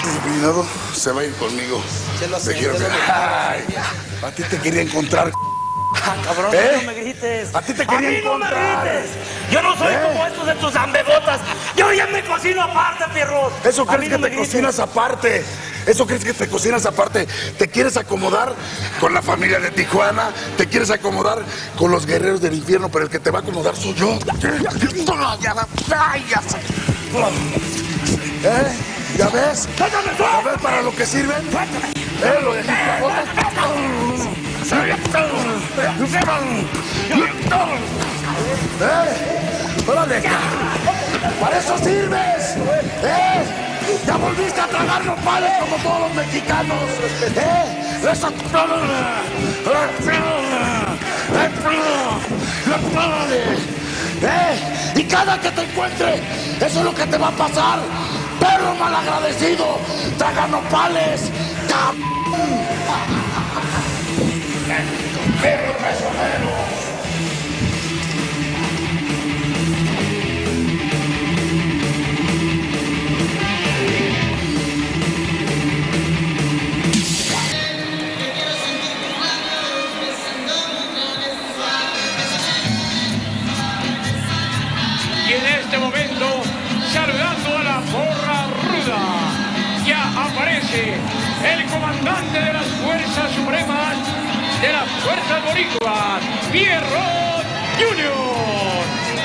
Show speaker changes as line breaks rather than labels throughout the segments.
mi cuñado se va a ir conmigo. Te quiero que... Ay, a ti te quería encontrar.
Ah, cabrón, no me grites.
A ti te quería encontrar.
No me grites. Yo no soy como estos de tus ambegotas. Yo ya me cocino aparte, Pierrot.
¿Eso crees que te cocinas aparte? ¿Eso crees que te cocinas aparte? ¿Te quieres acomodar con la familia de Tijuana? ¿Te quieres acomodar con los guerreros del infierno? Pero el que te va a acomodar soy yo. ¿Ya ves? ¿Ya ves para lo que sirven? Lo de ¡órale! ¡Para eso sirves! ¡Ya volviste a tragar nopales como todos los mexicanos! ¡Eso! Y cada que te encuentre, eso es lo que te va a pasar. ¡Perro malagradecido! ¡Traga nopales! ¡Perro traicionero!
Y en este momento, saludando a la porra ruda, ya aparece el comandante de las Fuerzas Supremas de las Fuerzas Boricuas, Pierrot Jr.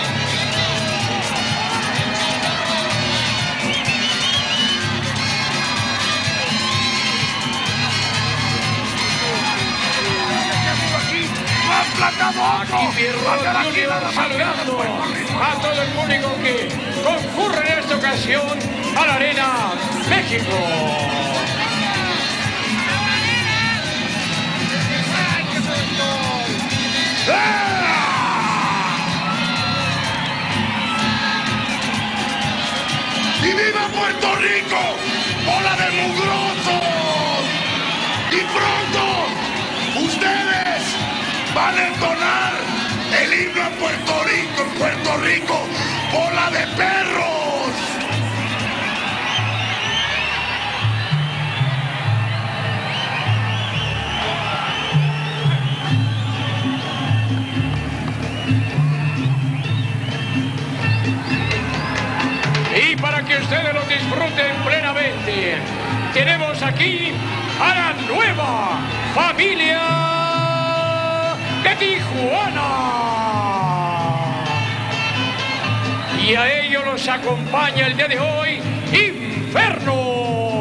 Aquí Pierrot Jr. saludando a todo el público que concurre en esta ocasión a la Arena México.
¡Y viva Puerto Rico! ¡Bola de mugrosos! Y pronto ustedes van a entonar el himno a Puerto Rico, ¡bola de perros!
Y para que ustedes lo disfruten plenamente, tenemos aquí a la nueva familia de Tijuana. Y a ellos los acompaña el día de hoy Inferno.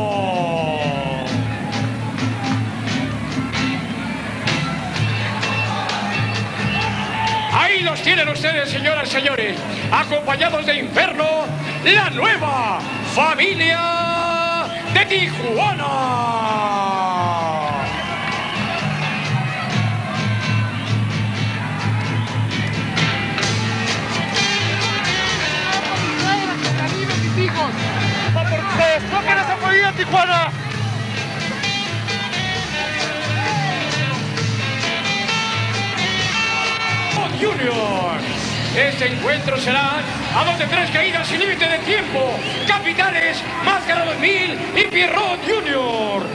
Ahí los tienen ustedes, señoras y señores, acompañados de Inferno, la nueva familia de Tijuana.
¡Toquen esa familia de Tijuana!
Junior. Este encuentro será a 2 de 3 caídas sin límite de tiempo. Capitanes, Máscara 2000 y Pierrot Junior.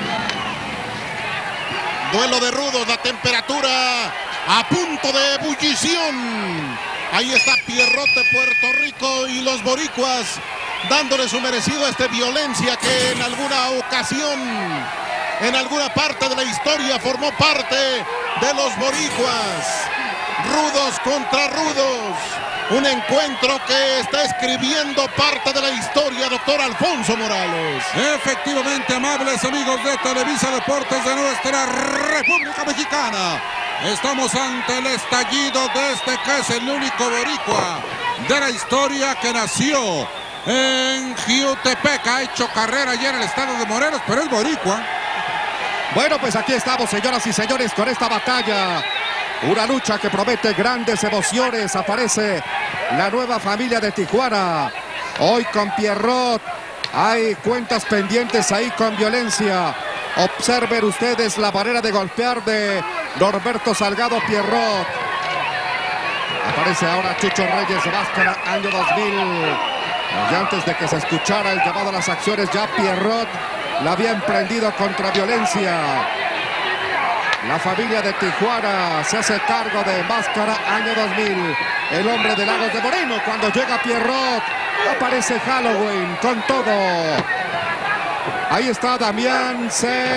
Duelo de rudos, la temperatura a punto de ebullición. Ahí está Pierrot de Puerto Rico y los boricuas dándole su merecido a esta violencia que en alguna ocasión, en alguna parte de la historia formó parte de los boricuas. Rudos contra rudos. Un encuentro que está escribiendo parte de la historia, doctor Alfonso Morales.
Efectivamente, amables amigos de Televisa Deportes de nuestra República Mexicana. Estamos ante el estallido de este que es el único boricua de la historia que nació en Jiutepec. Ha hecho carrera ayer en el estado de Morelos, pero es boricua.
Bueno, pues aquí estamos, señoras y señores, con esta batalla. Una lucha que promete grandes emociones. Aparece la nueva familia de Tijuana. Hoy con Pierrot. Hay cuentas pendientes ahí con violencia. Observen ustedes la manera de golpear de Norberto Salgado Pierrot. Aparece ahora Chucho Reyes, máscara, año 2000. Y antes de que se escuchara el llamado a las acciones, ya Pierrot la había emprendido contra violencia. La familia de Tijuana se hace cargo de Máscara, año 2000. El hombre de Lagos de Moreno. Cuando llega Pierrot, aparece Halloween con todo. Ahí está Damián,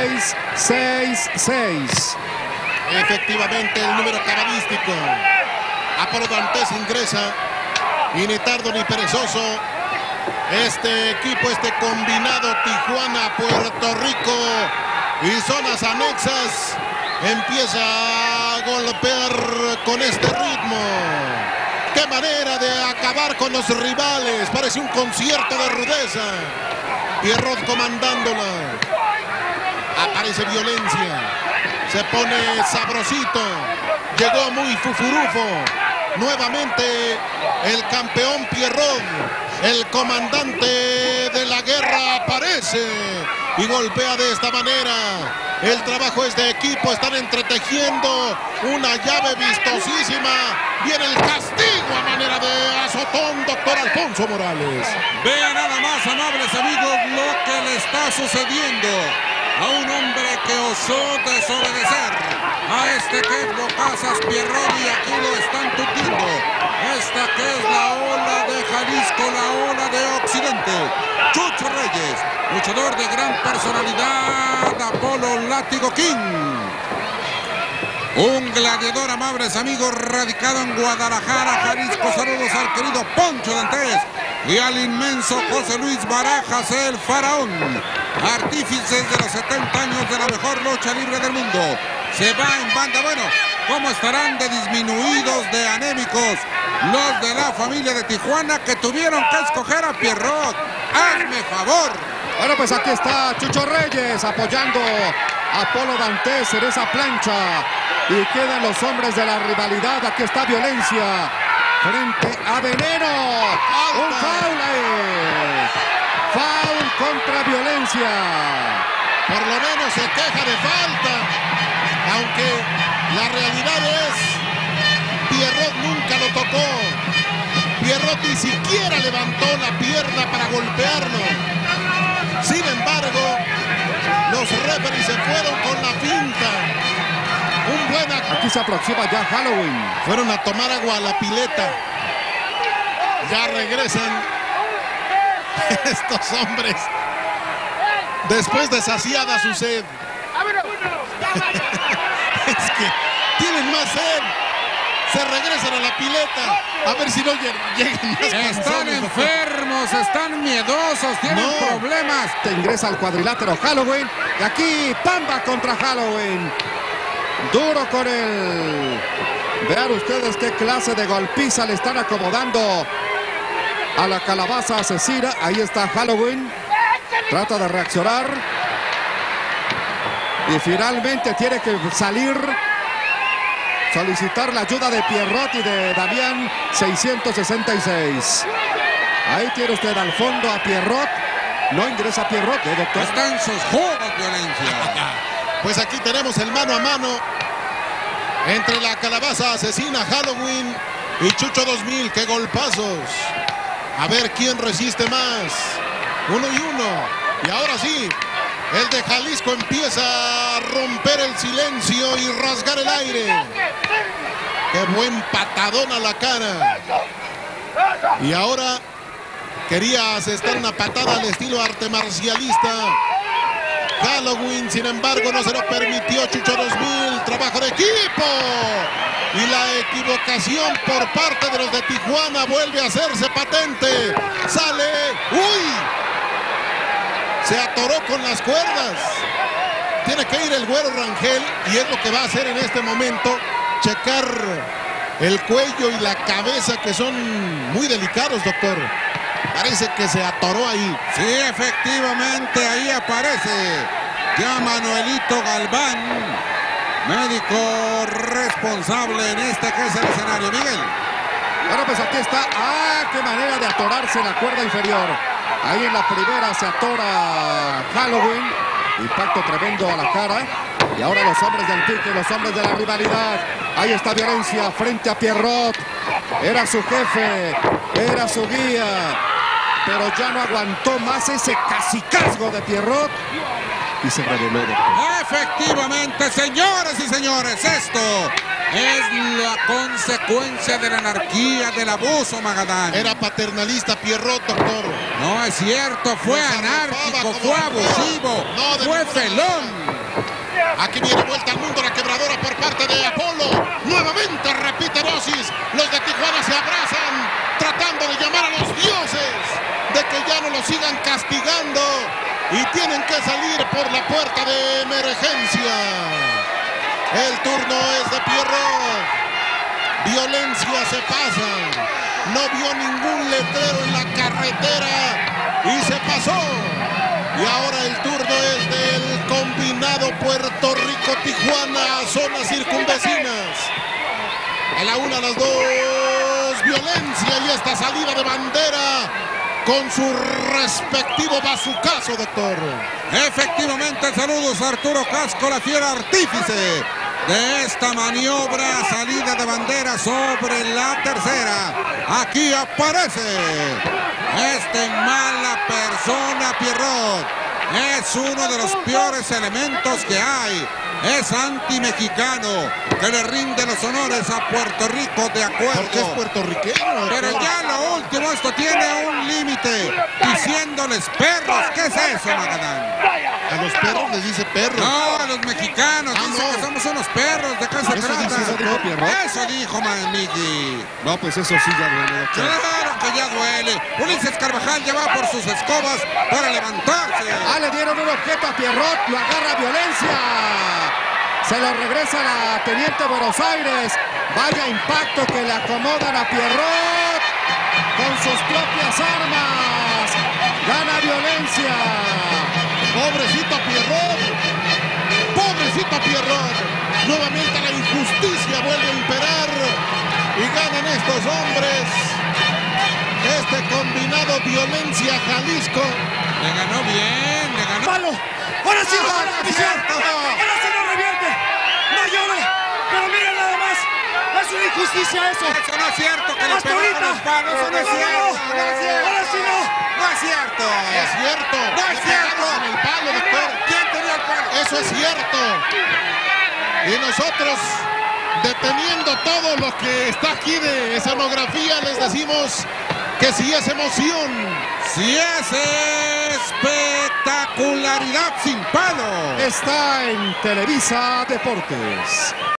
666.
Efectivamente, el número cabalístico. Apolo Dantes ingresa. Y ni tardo ni perezoso. Este equipo, este combinado Tijuana, Puerto Rico y zonas anexas, empieza a golpear con este ritmo. ¡Qué manera de acabar con los rivales! Parece un concierto de rudeza. Pierrot comandándola. Aparece violencia. Se pone sabrosito. Llegó muy fufurufo. Nuevamente el campeón Pierrot, el comandante de la guerra, aparece y golpea de esta manera. El trabajo es de equipo, están entretejiendo una llave vistosísima. Viene el castigo a manera de azotón, doctor Alfonso Morales.
Vean nada más, amables amigos, lo que le está sucediendo a un hombre que osó desobedecer a este que es Bocazas Pierrot, y aquí lo están tuteando. Esta que es la ola de Jalisco, la ola de Occidente. Chucho Reyes, luchador de gran personalidad, Apolo Látigo King. Un gladiador, amables amigos, radicado en Guadalajara, Jalisco. Saludos al querido Poncho Dantes y al inmenso José Luis Barajas, el faraón. Artífices de los 70 años de la mejor lucha libre del mundo. Se va en banda. Bueno, ¿cómo estarán de disminuidos, de anémicos los de la familia de Tijuana, que tuvieron que escoger a Pierrot? ¡Hazme favor!
Bueno, pues aquí está Chucho Reyes apoyando a Apolo Dantes en esa plancha. Y quedan los hombres de la rivalidad. Aquí está violencia frente a Veneno. Un foul ahí. Foul contra violencia.
Por lo menos se queja de falta. Aunque la realidad es, Pierrot nunca lo tocó. Pierrot ni siquiera levantó la pierna para golpearlo. Sin embargo, los referees se fueron con la finta. Un buen...
Aquí se aproxima ya Halloween.
Fueron a tomar agua a la pileta. Ya regresan estos hombres después de saciada su sed. Es que tienen más sed. Se regresan a la pileta. A ver si no llegan más.
Están enfermos, están miedosos, tienen problemas.
Te ingresa al cuadrilátero Halloween. Y aquí Pamba contra Halloween. Duro con él. Vean ustedes qué clase de golpiza le están acomodando a la calabaza asesina. Ahí está Halloween. Trata de reaccionar. Y finalmente tiene que salir. Solicitar la ayuda de Pierrot y de Damián, 666. Ahí tiene usted al fondo a Pierrot. No ingresa Pierrot, doctor.
Está en sus juegos, violencia.
Pues aquí tenemos el mano a mano entre la calabaza asesina Halloween y Chucho 2000. ¡Qué golpazos! A ver quién resiste más. 1 y 1. Y ahora sí, el de Jalisco empieza a romper el silencio y rasgar el aire. ¡Qué buen patadón a la cara! Y ahora quería asestar una patada al estilo arte marcialista Halloween, sin embargo no se lo permitió Chucho 2000. Trabajo de equipo. Y la equivocación por parte de los de Tijuana vuelve a hacerse patente. Sale. ¡Uy! Se atoró con las cuerdas. Tiene que ir el Güero Rangel y es lo que va a hacer en este momento. Checar el cuello y la cabeza, que son muy delicados, doctor. Parece que se atoró ahí.
Sí, efectivamente, ahí aparece ya Manuelito Galván, médico responsable en este que es el escenario. Miguel.
Bueno, pues aquí está. ¡Ah, qué manera de atorarse en la cuerda inferior! Ahí en la primera se atora Halloween. Impacto tremendo a la cara. Y ahora los hombres del pique, los hombres de la rivalidad. Ahí está violencia frente a Pierrot. Era su jefe, era su guía. pero ya no aguantó más ese cacicazgo de Pierrot y se reveló.
Efectivamente, señores y señores, esto es la consecuencia de la anarquía, del abuso, Magadán.
Era paternalista Pierrot, doctor.
No es cierto, fue anárquico, fue abusivo, fue felón.
Aquí viene vuelta al mundo la quebradora por parte de Apolo. Nuevamente repite dosis. Los de Tijuana se abrazan, tratando de llamar a los dioses, de que ya no los sigan castigando y tienen que salir por la puerta de emergencia. El turno es de Pierrot. Violencia se pasa. No vio ningún letrero en la carretera y se pasó. Y ahora el turno es del combinado Puerto Rico-Tijuana, zonas circunvecinas. A la una, a las dos, violencia y esta salida de bandera con su respectivo bazucazo, doctor.
Efectivamente, saludos a Arturo Casco, la fiera artífice de esta maniobra, salida de bandera sobre la tercera. Aquí aparece este mala persona, Pierrot. Es uno de los peores elementos que hay. Es anti-mexicano, que le rinde los honores a Puerto Rico, de acuerdo.
Porque es puertorriqueño.
Pero ya lo último, esto tiene un límite. Diciéndoles perros. ¿Qué es eso, Magadán?
A los perros les dice perros.
No, a los mexicanos. Dice
no.
que somos unos perros. ¿De qué se
¿Eso
trata?
dice eso, Pierrot?
Eso dijo Miguel.
No, pues eso sí ya duele, doctor.
Claro que ya duele. Ulises Carvajal ya va por sus escobas para levantarse.
Ah, le dieron un objeto a Pierrot, lo agarra Violencia. Se lo regresa a la Teniente Buenos Aires. Vaya impacto que le acomodan a Pierrot con sus propias armas. Gana Violencia.
Pobrecito Pierrot. Pobrecito Pierrot. Nuevamente la injusticia vuelve a imperar y ganan estos hombres. Este combinado Violencia Jalisco.
Le ganó bien, le ganó.
¡Palo! ¡Ahora sí no
No,
revierte! ¡Ahora sí no revierte! ¡No llore! ¡Pero miren nada más! ¡Es una injusticia eso!
Eso no es cierto, que le
¡Hasta
pegó con
ahorita!
los palos. Eso no es cierto, no es cierto.
¡Ahora sí no!
No es cierto.
Es cierto.
No es
Le
cierto.
pegaron en el palo, doctor.
¿Quién tenía el palo?
Eso es cierto. Y nosotros, deteniendo todo lo que está aquí de escenografía, les decimos que si es emoción,
Si es espectacularidad sin palo.
Está en Televisa Deportes.